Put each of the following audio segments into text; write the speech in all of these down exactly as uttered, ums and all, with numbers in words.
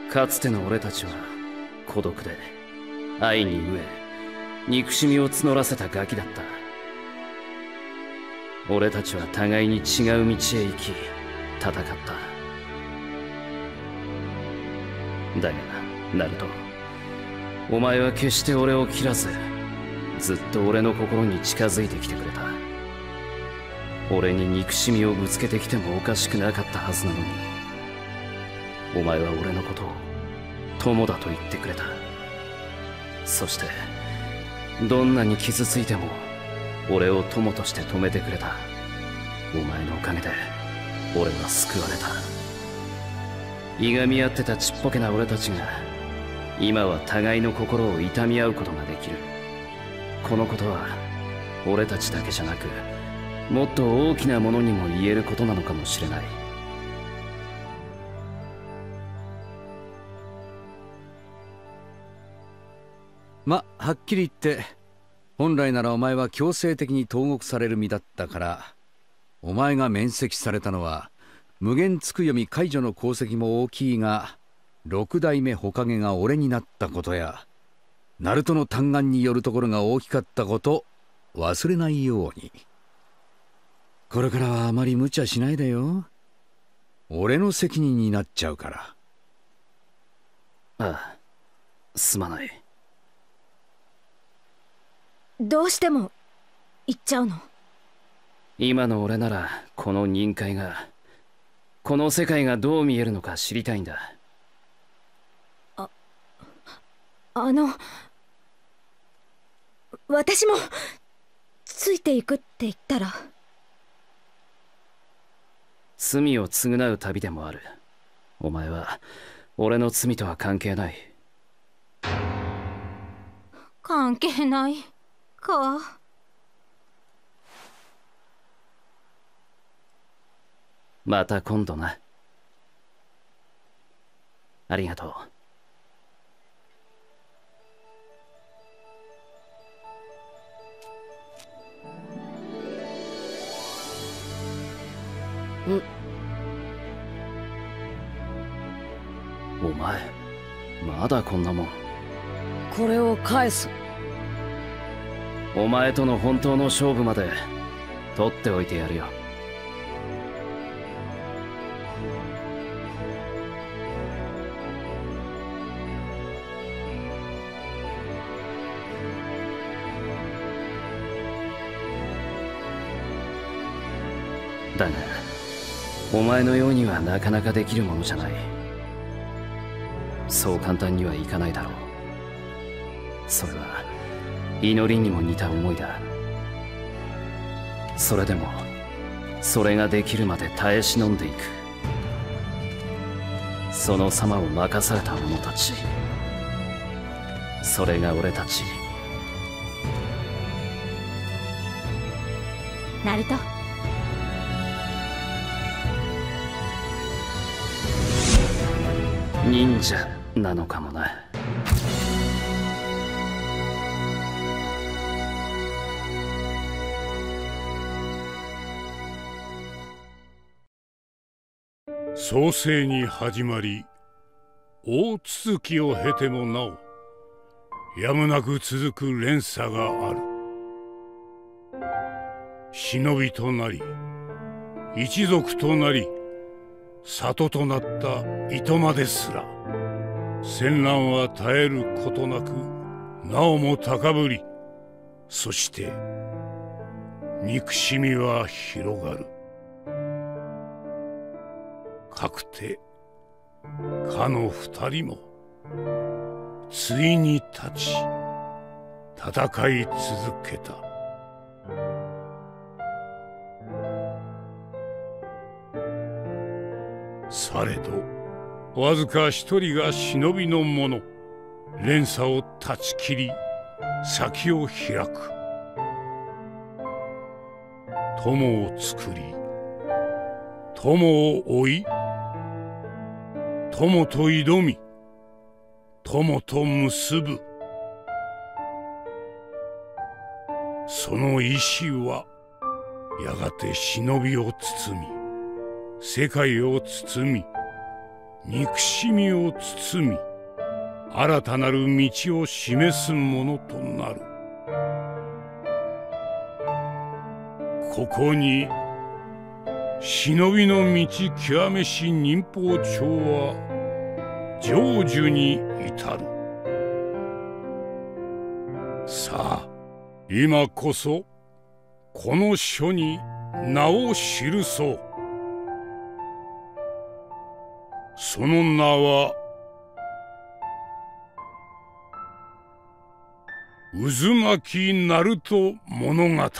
かつての俺たちは孤独で愛に飢え憎しみを募らせたガキだった。俺たちは互いに違う道へ行き戦った。だがナルト、お前は決して俺を切らずずっと俺の心に近づいてきてくれた。俺に憎しみをぶつけてきてもおかしくなかったはずなのに、お前は俺のことを友だと言ってくれた。そしてどんなに傷ついても俺を友として止めてくれた。お前のおかげで俺は救われた。いがみ合ってたちっぽけな俺たちが今は互いの心を痛み合うことができる。このことは俺たちだけじゃなくもっと大きなものにも言えることなのかもしれない。 ま、はっきり言って本来ならお前は強制的に投獄される身だったから、お前が免責されたのは無限つくよみ解除の功績も大きいが、六代目火影が俺になったことやナルトの嘆願によるところが大きかったこと忘れないように。これからはあまり無茶しないでよ。俺の責任になっちゃうから。 ああ、すまない。 どうしても言っちゃうの？ 今の俺ならこの任界が、この世界がどう見えるのか知りたいんだ。 あ、あの私もついていくって言ったら。 罪を償う旅でもある。お前は俺の罪とは関係ない。 関係ないか。 また今度な。ありがとう。 うお前まだこんなもん。 これを返す。 お前との本当の勝負まで取っておいてやるよ。だがお前のようにはなかなかできるものじゃない。そう簡単にはいかないだろう。それは祈りにも似た思いだ。それでもそれができるまで耐え忍んでいく。その様を任された者たち、それが俺たち。 ナルト、 忍者なのかもな。 創世に始まり大続きを経てもなおやむなく続く連鎖がある。忍びとなり一族となり里となった糸間ですら、戦乱は絶えることなくなおも高ぶり、そして憎しみは広がる。かくてかの二人もついに立ち戦い続けた。されどわずか一人が忍びの者、連鎖を断ち切り先を開く。友を作り友を追い、友と挑み友と結ぶ。その意志はやがて忍びを包み世界を包み憎しみを包み、新たなる道を示すものとなる。ここに忍びの道極めし忍法帳は成就に至る。さあ今こそこの書に名を記そう。その名は渦巻ナルト物語。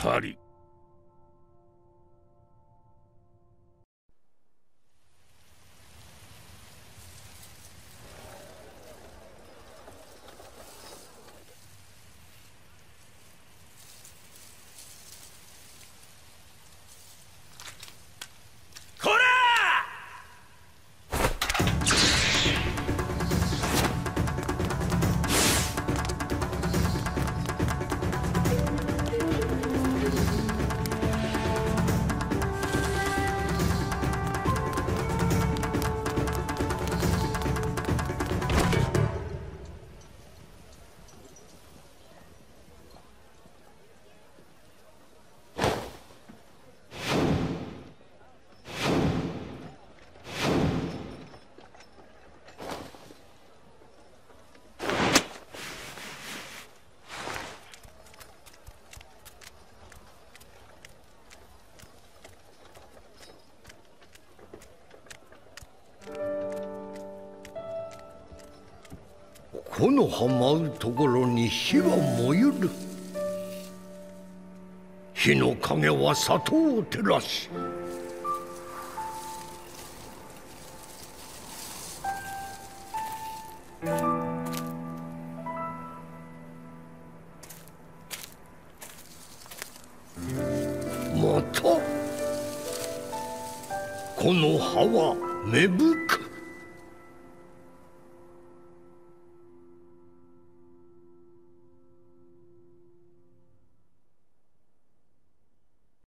この葉舞うところに火は燃ゆる。火の影は里を照らし、またこの葉は芽吹く。